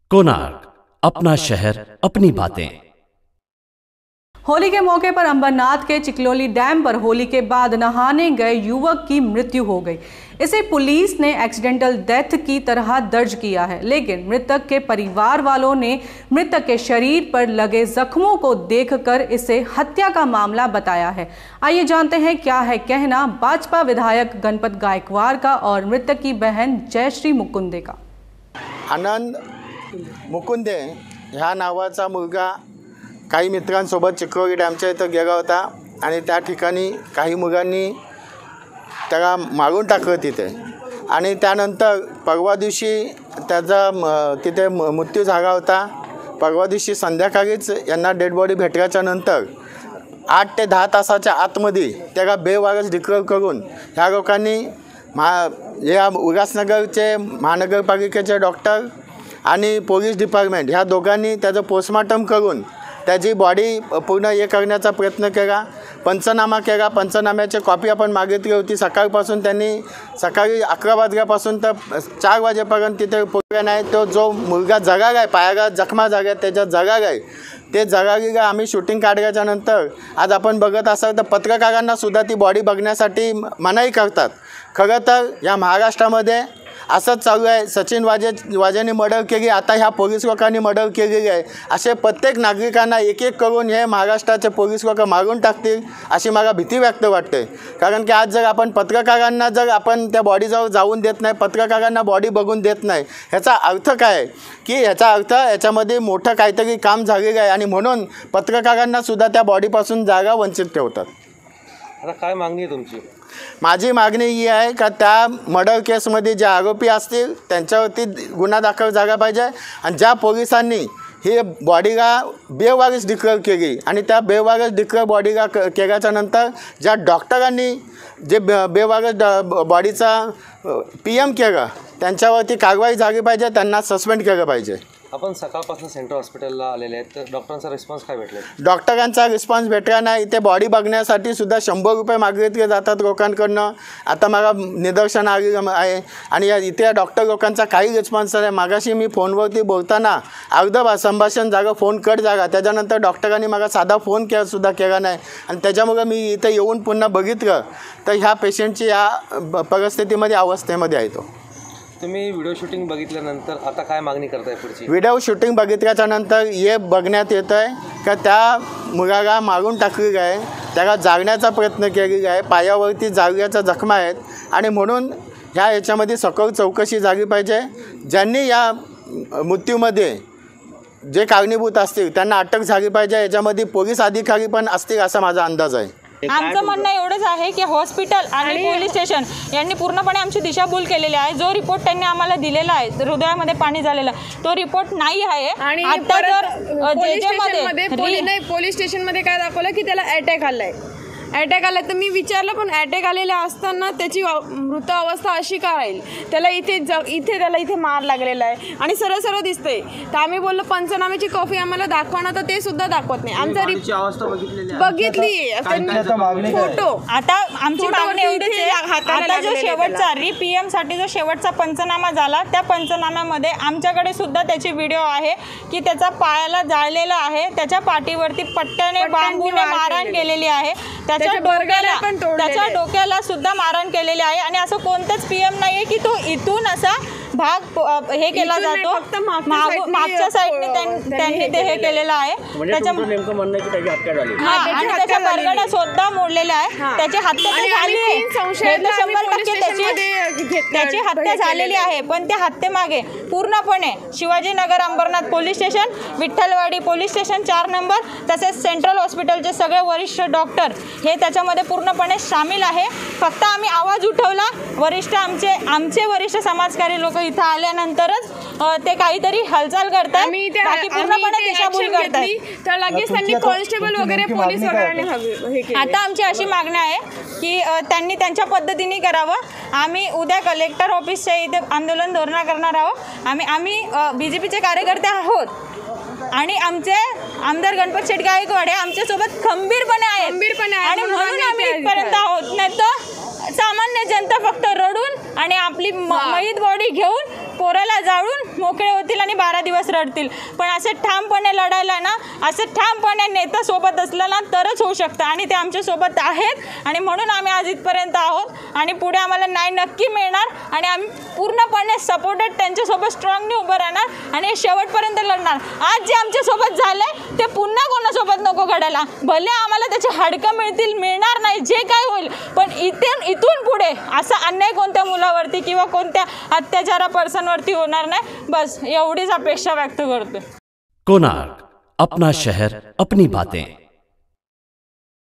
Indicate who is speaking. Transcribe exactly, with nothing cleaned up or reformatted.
Speaker 1: कोणार्क, अपना शहर अपनी बातें।
Speaker 2: होली के मौके पर अंबरनाथ के चिकलोली डैम पर होली के बाद नहाने गए युवक की मृत्यु हो गई। इसे पुलिस ने एक्सीडेंटल डेथ की तरह दर्ज किया है, लेकिन मृतक के परिवार वालों ने मृतक के शरीर पर लगे जख्मों को देखकर इसे हत्या का मामला बताया है। आइए जानते हैं क्या है कहना भाजपा विधायक गणपत गायकवाड़ का और मृतक की बहन जयश्री मुकुंदे का।
Speaker 3: आनंद मुकुंदे ह्या नावाचा मुलगा काही मित्रांसोबत चिखलोली डॅमच्या इथं गेला होता आणि त्या ठिकाणी काही मुलांनी त्याला मारून टाकलं तिथे आणि त्यानंतर परवा दिवशी त्याचा तिथे मृत्यू झाला होता। परवा दिवशी संध्याकाळीच यांना डेड बॉडी भेटल्याच्या नंतर आठ ते दहा तासाच्या आतमध्ये त्याला बेवारस डिक्लेअर करून ह्या लोकांनी महा या उल्हासनगरचे महानगरपालिकेचे डॉक्टर आणि पोलीस डिपार्टमेंट ह्या दोघांनी त्याचं पोस्टमॉर्टम करून त्याची बॉडी पूर्ण हे करण्याचा प्रयत्न केला, पंचनामा केला। पंचनाम्याची कॉपी आपण मागितली होती। सकाळपासून त्यांनी सकाळी अकरा वाजल्यापासून तर चार वाजेपर्यंत तिथे पोहोचला नाही। तो जो मुलगा जगाला आहे, पायाला जखमा झाल्या त्याच्या जगाला आहे, ते जगाला आम्ही शूटिंग काढल्याच्या नंतर आज आपण बघत असाल तर पत्रकारांना सुद्धा ती बॉडी बघण्यासाठी मनाई करतात। खरं तर या महाराष्ट्रामध्ये असंच चालू आहे। सचिन वाजे वाजेने मर्डर केली, आता ह्या पोलीस लोकांनी मर्डर केलेली आहे। असे प्रत्येक नागरिकांना एक एक करून हे महाराष्ट्राचे पोलीस लोक मारून टाकतील अशी मला भीती व्यक्त वाटते। कारण की आज जर आपण पत्रकारांना जर आपण त्या बॉडीजवळ जाऊन देत नाही, पत्रकारांना बॉडी बघून देत नाही, ह्याचा अर्थ काय आहे की ह्याचा अर्थ याच्यामध्ये मोठं काहीतरी काम झालेलं आहे आणि म्हणून पत्रकारांना सुद्धा त्या बॉडीपासून जागा वंचित ठेवतात।
Speaker 4: आता काय मागणी आहे तुमची?
Speaker 3: माझी मागणी ही आहे का त्या मर्डर केसमध्ये जे आरोपी असतील त्यांच्यावरती गुन्हा दाखल झाला पाहिजे आणि ज्या पोलिसांनी ही बॉडीला बेवारस डिक्लेअर केली आणि त्या बेवारस डिक्लेअर बॉडीला क केल्याच्या नंतर ज्या डॉक्टरांनी जे बे बेवारस ड बॉडीचा पी एम केलं त्यांच्यावरती कारवाई झाली पाहिजे, त्यांना सस्पेंड केलं पाहिजे।
Speaker 4: आपण सकाळपासून सेंट्रल हॉस्पिटलला आलेले आहेत, तर डॉक्टरांचा रिस्पॉन्स काय भेटला?
Speaker 3: डॉक्टरांचा रिस्पॉन्स भेटला नाही। इथे बॉडी बघण्यासाठी सुद्धा शंभर रुपये मागितले जातात लोकांकडनं। आता मला निदर्शन आली आहे आणि या इथे डॉक्टर लोकांचा काही रिस्पॉन्स नाही। मागाशी मी फोनवरती बोलताना अर्ध संभाषण जागा फोन कट जागा, त्याच्यानंतर डॉक्टरांनी मला साधा फोन के सुद्धा केला नाही आणि त्याच्यामुळे मी इथे येऊन पुन्हा बघितलं तर ह्या पेशंटची या परिस्थितीमध्ये अवस्थेमध्ये आहे। तो
Speaker 4: तुम्ही व्हिडिओ शूटिंग बघितल्यानंतर आता काय मागणी करताय पुढची?
Speaker 3: व्हिडिओ शूटिंग बघितल्याच्या नंतर हे बघण्यात येतं आहे का त्या मुलाला मारून टाकलेलं आहे, त्याला जाळण्याचा प्रयत्न केलेला आहे, पायावरती जाळल्याच्या जखमा आहेत आणि म्हणून ह्या याच्यामध्ये सखोल चौकशी झाली पाहिजे। ज्यांनी या मृत्यूमध्ये जे कारणीभूत असतील त्यांना अटक झाली पाहिजे। याच्यामध्ये पोलीस अधिकारी पण असतील असा माझा अंदाज आहे।
Speaker 5: आमचं म्हणणं एवढंच आहे की हॉस्पिटल आणि पोलीस स्टेशन यांनी पूर्णपणे आमची दिशाभूल केलेली आहे। जो रिपोर्ट त्यांनी आम्हाला दिलेला आहे, हृदयामध्ये पाणी झालेला, तो रिपोर्ट नाही आहे।
Speaker 6: आणि आता जर पोलीस स्टेशनमध्ये काय दाखवलं की त्याला अटॅक आलाय, अटॅक आला तर मी विचारलं पण अटॅक आलेला असताना त्याची मृत अवस्था अशी का राहील? त्याला इथे ज इथे त्याला इथे मार लागलेला आहे आणि सरळ सरळ दिसतंय। तर आम्ही बोललो पंचनाम्याची कॉपी आम्हाला दाखवा ना, तर ते सुद्धा दाखवत नाही। आमचा बघितली फोटो।
Speaker 5: आता आमची मागणी एवढीच आहे, आता जो शेवटचा री पी एम साठी जो शेवटचा पंचनामा झाला त्या पंचनाम्यामध्ये आमच्याकडे सुद्धा त्याची व्हिडिओ आहे की त्याचा पायाला जाळलेला आहे, त्याच्या पाठीवरती पट्ट्याने बांबूने मारहाण केलेली आहे, त्याच्या डोक्याला त्याच्या डोक्याला सुद्धा मारहाण केलेली आहे आणि असं कोणतंच पीएम नाहीये की तो इथून असा भाग हे केला जातो। मागच्या साईडने त्यांनी ते हे केलेलं आहे, त्याच्या
Speaker 4: नेमकं म्हणणं की त्याची हत्या झाली
Speaker 5: आणि त्याच्या बरगड्या सुद्धा मोडलेल्या आहे, त्याची हत्या झाली आहे, शंभर टक्के त्याची त्याची हत्या झालेली आहे। पण त्या हत्येमागे पूर्णपणे Shivajinagar Ambernath police station, Vitthalwadi police station चार नंबर तसेच सेंट्रल हॉस्पिटलचे सगळे वरिष्ठ डॉक्टर हे त्याच्यामध्ये पूर्णपणे सामील आहे। फक्त आम्ही आवाज उठवला, वरिष्ठ आमचे आमचे वरिष्ठ समाजकारी लोक इथं आल्यानंतरच ते काहीतरी हालचाल करतात, बाकी पूर्णपणे दिशाभूल करतात।
Speaker 6: तर लगेच त्यांनी कॉन्स्टेबल वगैरे पोलीस वगैरे।
Speaker 5: आता आमची अशी मागणी आहे की त्यांनी त्यांच्या पद्धतीने करावं। आम्ही उद्या कलेक्टर ऑफिसच्या इथे आंदोलन धोरणा करणार आहोत। आम्ही आम्ही बीजेपीचे कार्यकर्ते आहोत आणि आमचे आमदार गणपत शेठ गायकवाड आमच्यासोबत खंबीरपणे आहेत आणि म्हणून आम्ही इथपर्यंत आहोत। नाही तर सामान्य जनता फक्त रडून आणि आपली मैत बॉडी घेऊन पोराला जाळून मोकळे होतील आणि बारा दिवस लढतील, पण असे ठामपणे लढायला ना असे ठामपणे नेता सोबत असलं ना तरच होऊ शकतं आणि ते आमच्यासोबत आहेत आणि म्हणून आम्ही आज इथपर्यंत आहोत आणि पुढे आम्हाला न्याय नक्की मिळणार आणि आम्ही पूर्णपणे सपोर्टेड त्यांच्यासोबत स्ट्रॉंगली उभं राहणार आणि शेवटपर्यंत लढणार. आज जे आमच्यासोबत झालंय ते पुन्हा कोणासोबत नको घडायला. भले आम्हाला त्याचे हाडकं मिळतील मिळणार नाही जे काय होईल, पण इथून इथून पुढे असा अन्याय कोणत्या मुलावरती किंवा कोणत्या अत्याचारा पर्सनवरती होणार नाही. बस एवढीच अपेक्षा व्यक्त करतो.
Speaker 1: कोणार्क, अपना शहर अपनी बातें.